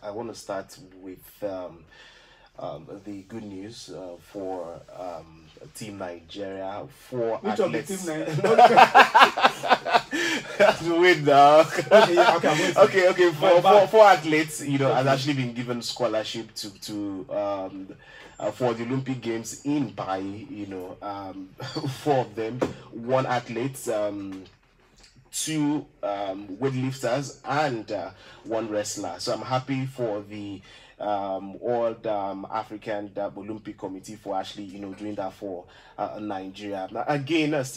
I want to start with the good news for Team Nigeria. Four Which athletes. of the Team Nigeria? Wait now. Okay. Four athletes, has actually been given scholarship to for the Olympic Games in Paris. Four of them, one athlete, two weightlifters, and one wrestler. So I'm happy for the World African Olympic Committee for actually doing that for Nigeria. Now, again,